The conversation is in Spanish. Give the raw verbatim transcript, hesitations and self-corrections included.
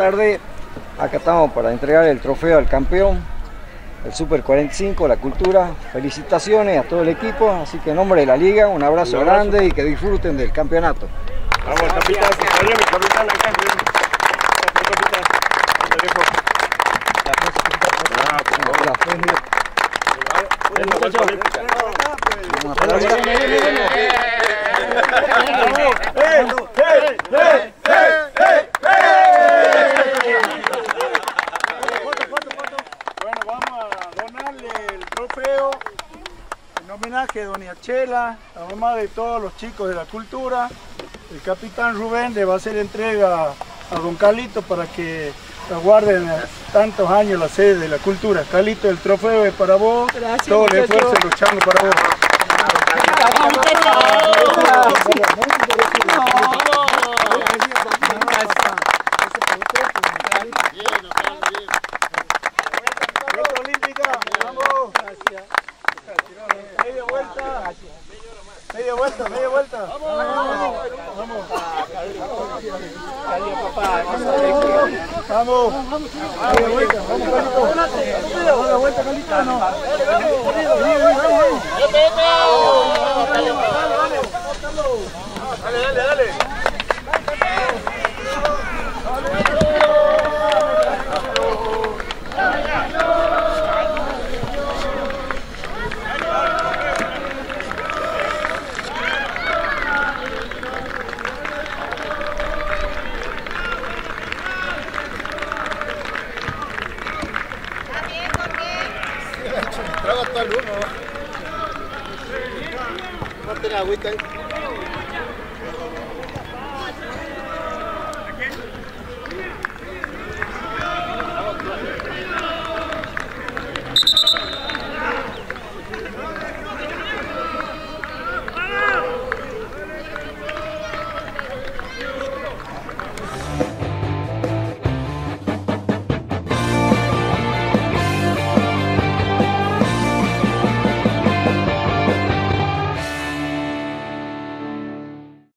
tarde. Acá estamos para entregar el trofeo al campeón, el Super cuarenta y cinco, la cultura. Felicitaciones a todo el equipo, así que en nombre de la liga, un abrazo, un abrazo. grande y que disfruten del campeonato. Vamos, capitán, mi capitán acá. Bueno, vamos a donarle el trofeo en homenaje a doña Chela, la mamá de todos los chicos de la cultura. El capitán Rubén le va a hacer entrega a don Carlito para que la guarden tantos años la sede de la cultura. Carlito, el trofeo es para vos. Gracias, todo el esfuerzo luchando para vos. Media vuelta. Media vuelta, media vuelta. Vamos. Vamos. Vamos. Media vuelta. Vamos, Carlito. Vamos la vuelta, Carlito. No. Dale, dale, dale. Trago todo el humo. No tiene agüita ahí.